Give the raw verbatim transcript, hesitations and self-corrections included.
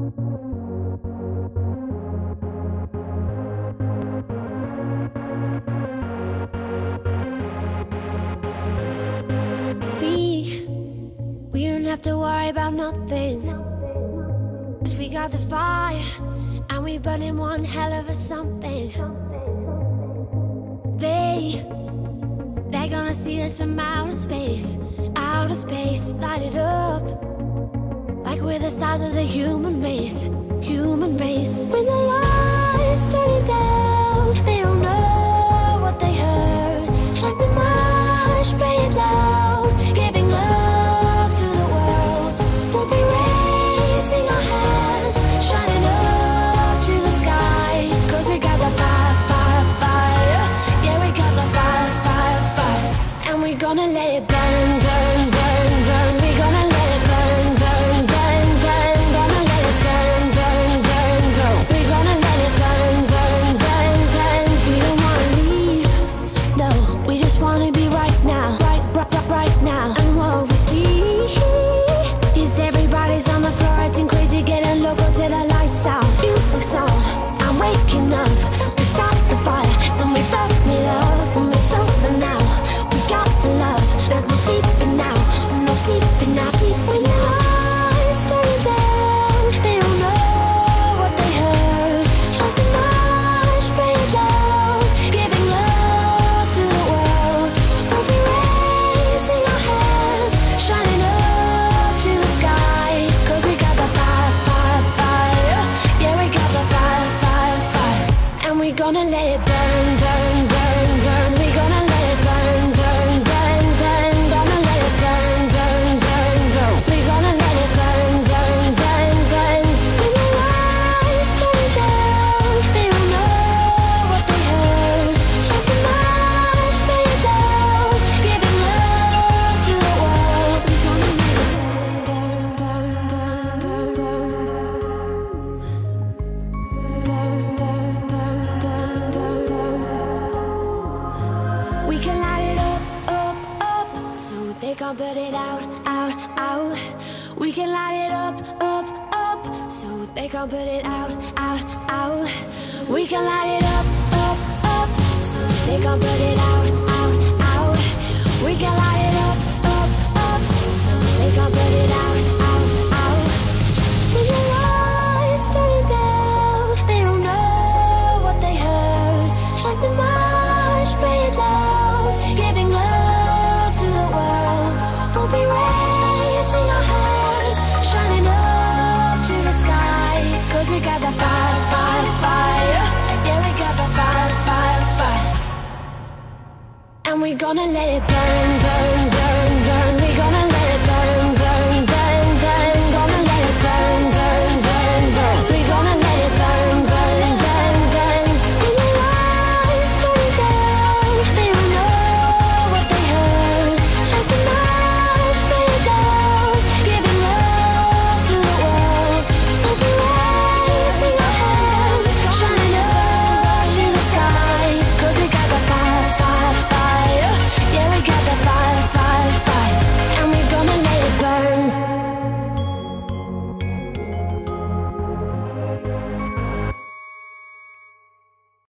We don't have to worry about nothing, 'cause we got the fire, and we burning one hell of a something. They, they're gonna see us from outer space, outer space, light it up, like we're the stars of the human race, human race. When the lights turning down, they don't know what they heard. Strike the march, play it loud, giving love to the world. We'll be raising our hands, shining up to the sky, 'cause we got the fire, fire, fire. Yeah, we got the fire, fire, fire. And we're gonna let it burn, burn, burn, burn. We're gonna let it burn, burn, burn, burn. Gonna let it burn, burn, burn, burn. We're gonna let it burn, burn, burn, burn. We don't wanna leave, no, we just wanna be right now, right, right, right, right now. And what we see is everybody's on the floor acting crazy, getting loco till the lights out. Music's on, I'm waking up. We start the fire, then we burn it up. When we're sober now, we got the love. There's no sleeping now, no sleeping now. Sleep when the lights turning down, they don't know what they heard. Strike the march, play it loud, giving love to the world. We'll be raising our hands, shining up to the sky, 'cause we got the fire, fire, fire. Yeah, we got the fire, fire, fire. And we're gonna let it burn, burn, burn, burn. We're gonna let it burn, burn, burn, burn. Gonna let it burn, burn, burn, burn. We're gonna let it burn, burn, burn, burn. When the lights turn down, they don't know what they heard. Strike the march, play it loud, giving love to the world. We're gonna let it burn, burn, burn, burn, burn, burn, burn, burn, burn, burn, burn. We can light it up, up, up, so they can't put it out, out, out. We can light it up, up, up, so they can't put it out, out, out. We can light it up, up, up, so they can't put it out, out, out. We can light it up, up, up, so they can't put it out, out, out. When the lights turning down, they don't know what they heard. Strike the march, play it loud, giving love to the world. We'll be raising our hands, shining up to the sky, 'cause we got the fire, fire, fire. Yeah, we got the fire, fire, fire. And we're gonna let it burn, burn,